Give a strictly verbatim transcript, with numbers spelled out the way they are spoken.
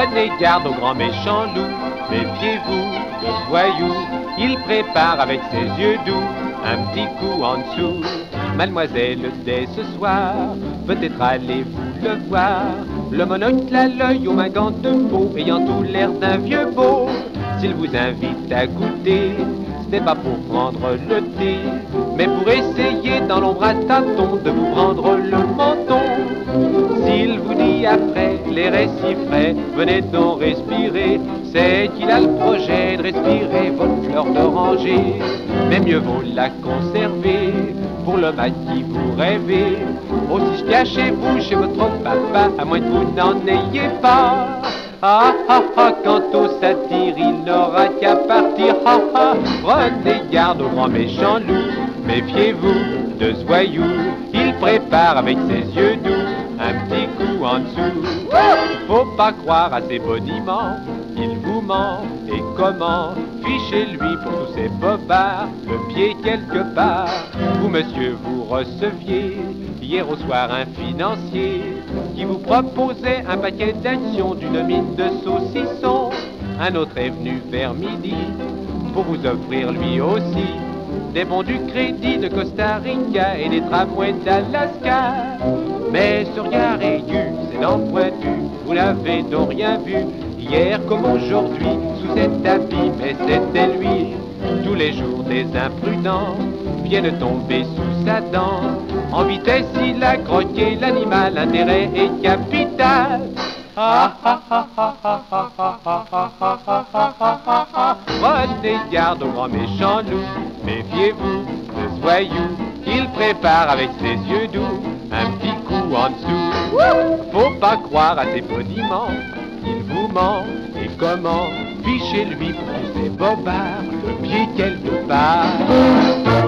Prenez garde au grand méchant loup, méfiez-vous de ce voyou. Il prépare avec ses yeux doux un petit coup en dessous. Mademoiselle, dès ce soir, peut-être allez-vous le voir. Le monocle à l'œil, aux mains gants de peau, ayant tout l'air d'un vieux beau. S'il vous invite à goûter, ce n'est pas pour prendre le thé, mais pour essayer dans l'ombre à tâtons de vous prendre le menton. S'il vous dit après les récits frais, venez donc respirer, c'est qu'il a le projet de respirer votre fleur d'oranger. Mais mieux vaut la conserver pour le mal qui vous rêvez. Aussi cachez-vous chez votre papa, à moins que vous n'en ayez pas. Ah ah ah, quant au satire, il n'aura qu'à partir. Ah ah, prenez garde au grand méchant loup, méfiez-vous de ce voyou. Il prépare avec ses yeux doux un petit coup en dessous. Faut pas croire à ses boniments, il vous ment. Et comment? Fichez-lui pour tous ces bobards le pied quelque part. Vous, monsieur, vous receviez hier au soir un financier qui vous proposait un paquet d'actions d'une mine de saucissons. Un autre est venu vers midi pour vous offrir lui aussi des bons du crédit de Costa Rica et des tramways d'Alaska. Mais ce regard aigu, c'est dans pointu, vous n'avez donc rien vu hier comme aujourd'hui sous cet habit, mais c'était lui. Tous les jours des imprudents viennent tomber sous sa dent. En vitesse il a croqué l'animal, intérêt et capital. Ah ah ah ah ah ah ah ah ah ah ah ah ah. Prenez garde au grand méchant loup, méfiez-vous de ce voyou. Il prépare avec ses yeux doux un petit coup en dessous. Faut pas croire à ses boniments, il vous ment. Et comment? Fichez-lui pour tous ces bobards le pied quelque part.